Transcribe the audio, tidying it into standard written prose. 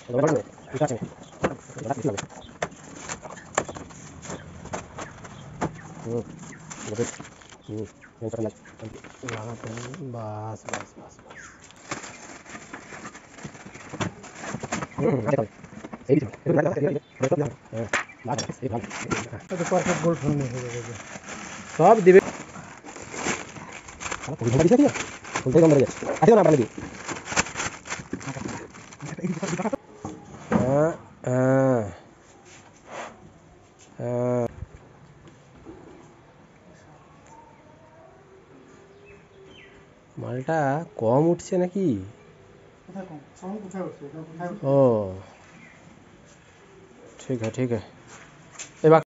बस बस बस परफेक्ट गोल ठोड़ने हो जाएगा सब दिवे मालटा कम उठছে নাকি ओ ठीक है